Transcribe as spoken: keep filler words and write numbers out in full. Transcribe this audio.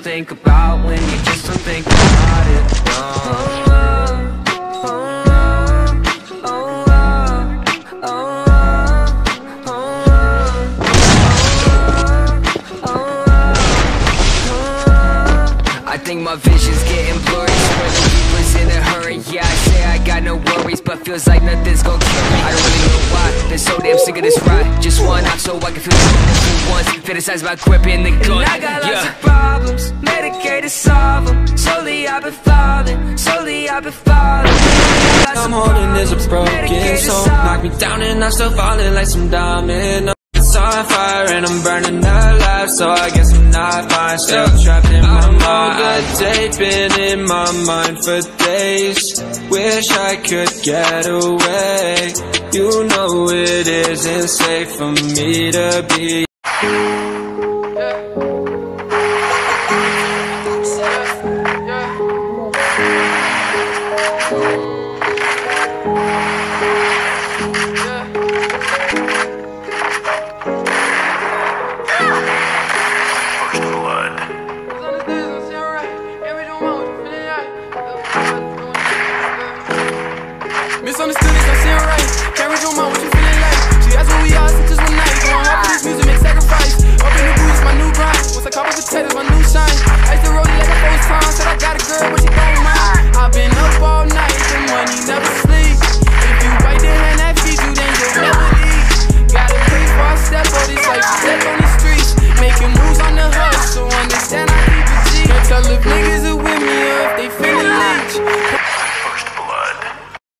think about, when you just don't think about it. No. I think my vision's getting blurry, swear the people's in a hurry. Yeah, I say I got no worries, but feels like nothing's gonna kill me. I don't really know why, been so damn sick of this ride. Just one off so I can feel the few ones. Fantasize about gripping the gun. And I got lots yeah. of problems, medicated to solve them. Slowly I've been falling, slowly I've been falling. I'm holding this a broken soul. Knock me down and I'm still falling like some domino. It's on fire and I'm burning alive, so I guess I'm not fine. Still trapped in my mind. Good day, been in my mind for days. Wish I could get away. You know it isn't safe for me to be